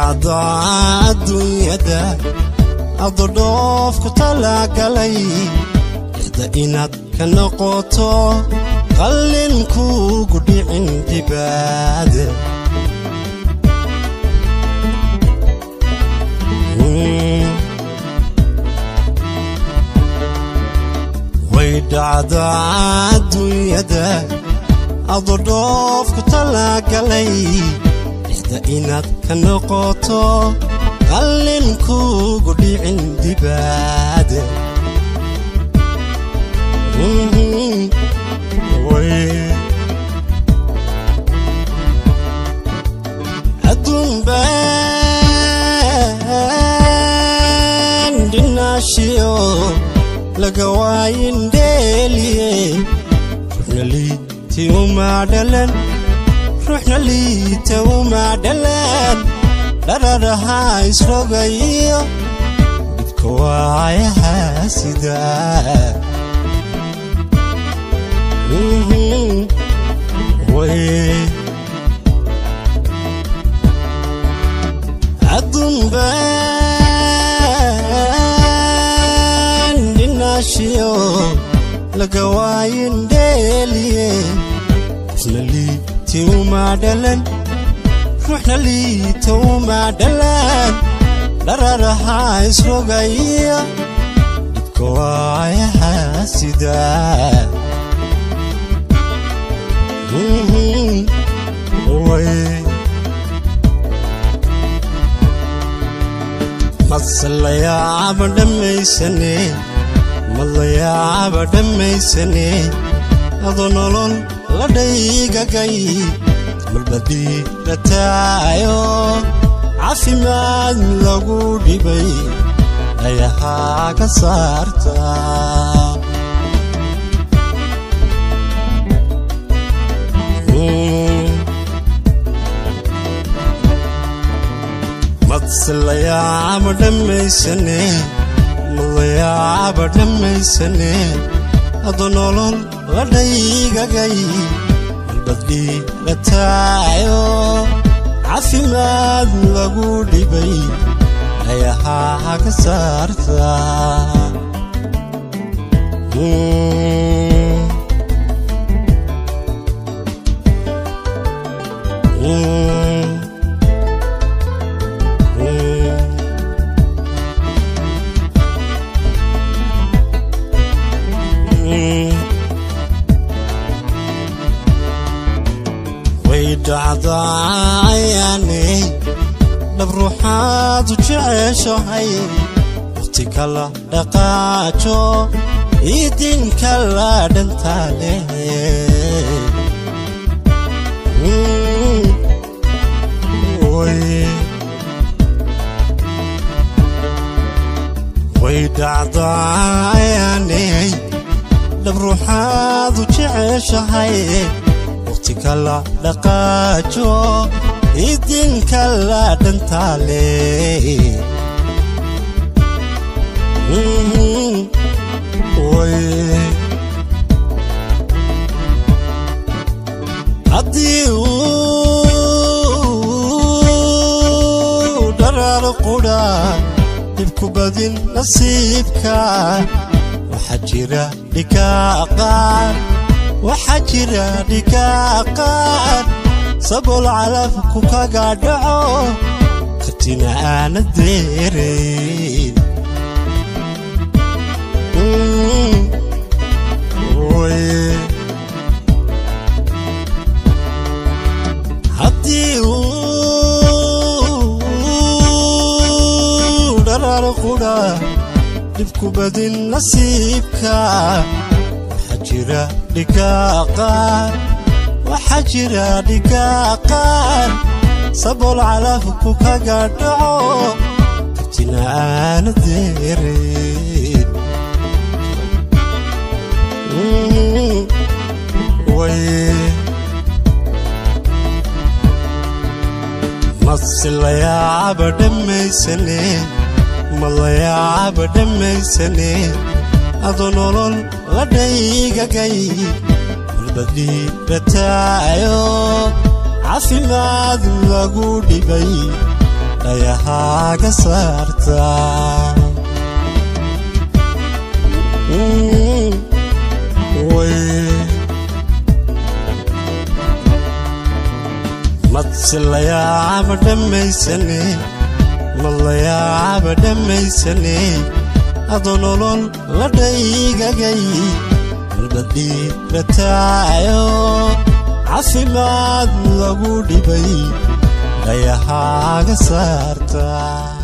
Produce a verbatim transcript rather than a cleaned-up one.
dhacdaa adduunyada adoof ku talagalay ida inaad ka noqoto qalin kugu dhicin dibaade way dhacdaa adduunyada adoof ku talagalay ida inaad ka noqoto qalin kugu dhicin dibaade way adun baan dinashiyo laga waayin dheeliye ruuxna liita uma dhalan ruuxna liita uma dhalan dararaha isrogayo dhibka waayaha sida way adun baan dinashiyo laga waayin dheeliye ruuxna liita uma dhalan ruuxna liita uma dhalan dararaha isrogayo dhibka waayaha sida way masalayaaba dhammaysane malayaaba dhammaysane adoo nolol la dhaygagay malbadii rataayo caafimaad lagu dhibay ayahaa ka saarta masalayaaba dhammaysane malayaaba dhammaysane adoo nolol la dhaygagay malbadii rataayo caafimaad lagu dhibay ayahaa ka saarta dhacdaa ayaanay dhab ruuxaad u jeceshahay waqti kala dhaqaajo idin kala dhantaale way dhacdaa ayaanay dhab ruuxaad u jeceshahay kala dhaqaajo idin kala dhantaale way haddii uu dharar qudha dhibku badin nasiibka waxaa jira dhikaaqaan waxaa jira dhikaaqaan sabol calafku kaga dhaco katina aana deerayn haddii uu dharar qudha dhibku badin nasiibka jira dhikaaqaan waxaa jira dhikaaqaan sabol calafku kaga dhaco katina aana deerayn way masalayaaba dhammaysane malayaaba dhammaysane adoo nolol la dhaygagay malbadii rataayo caafimaad lagu dhibay dhayahaaga saarta madsilayaaba dhammaysane malayaaba dhammaysane adoo nolol la dhaygagay balbadii rataayo caafimaad lagu dhibay dhayahaaga saarta